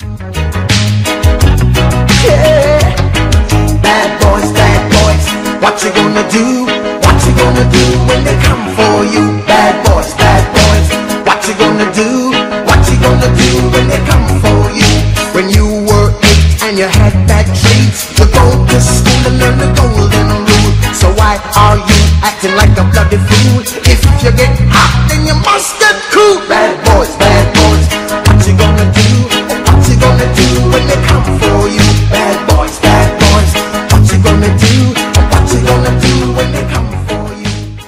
Yeah. Bad boys, what you gonna do? What you gonna do when they come for you? Bad boys, what you gonna do? What you gonna do when they come for you? When you were 8 and you had bad traits, you go to school and learn the golden rule. So why are you acting like a bloody fool? If you get hot, then you must get cool. Bad boys, what you gonna do? What you gonna do when they come for you? Bad boys, what you gonna do? What you gonna do when they come for you?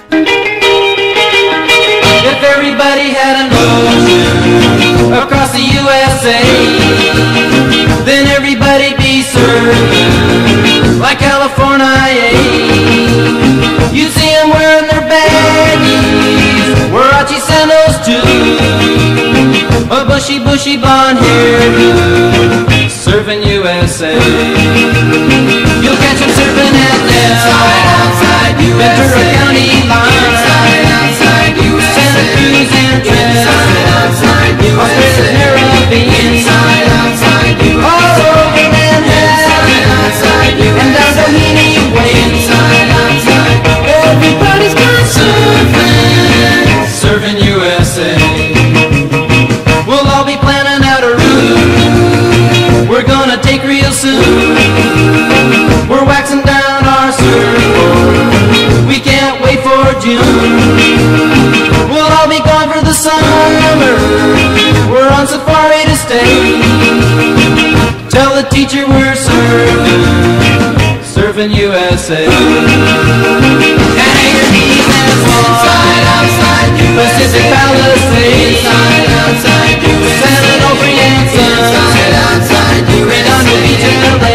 If everybody had a nose across the USA, then everybody'd be served like California. You see them wearing their baggies, Warachi sandals too, a bushy blonde hair, serving USA. You'll catch them serving at outside Ventura County line, outside Santa Cruz and Trent, Australia's Caribbean, outside all over Manhattan, and down Doheny Way, everybody's got serving USA. We'll all be planning out a route we're gonna take real soon. We're waxing down our surfboard, we can't wait for June. We'll all be gone for the summer, we're on safari to stay. Tell the teacher we're serving USA. And hang your knees and fall outside Pacific Palisades, outside San Onofre and Sun, Redondo Beach and LA,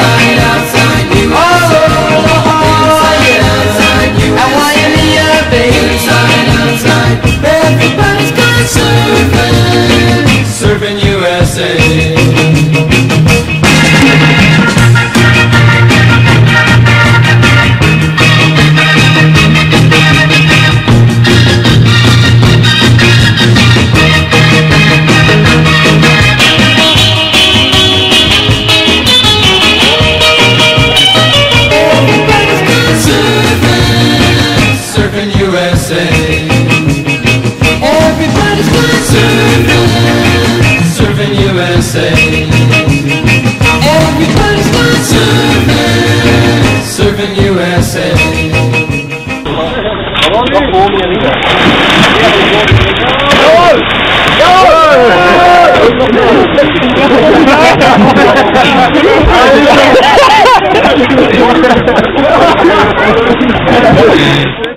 all over La Jolla, at Waimea Bay, everybody's got serving USA. Everybody's got serving USA. Everybody's got serving USA. Go!